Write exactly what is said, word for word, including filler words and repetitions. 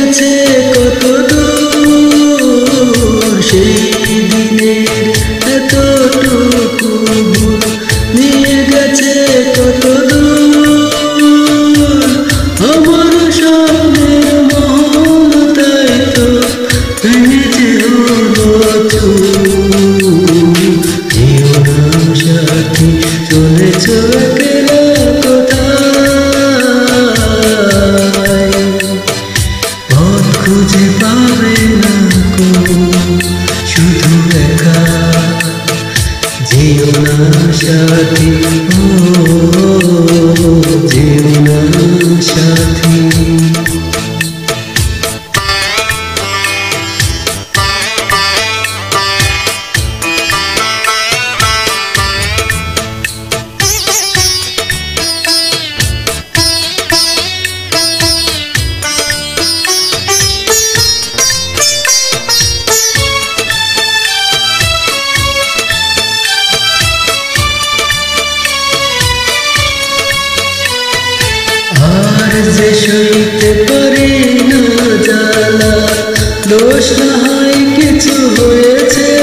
গেছে কত দূর সেই দিনের এতটুকু ভুল নিয়ে গেছে কত দূর আমার স্বপ্নের মহল তাই তো ভেঙেছে হলো যেও না সাথী চলেছ একলা কোথায় পথ খুঁজে পাবে না কো শুধু একা যেও না সাথী ও যেও না সাথী আর যে সইতে পারি না জ্বালা দোষ না হয় কিছু হয়েছে